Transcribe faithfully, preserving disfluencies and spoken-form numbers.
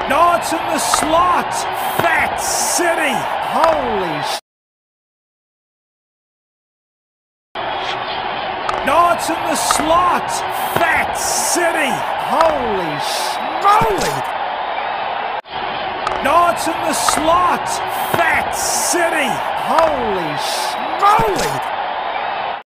No, it's in the slot. Fat City. Holy sh... No, it's in the slot. Fat City. Holy schmoly. No, it's in the slot. Fat City. Holy schmoly.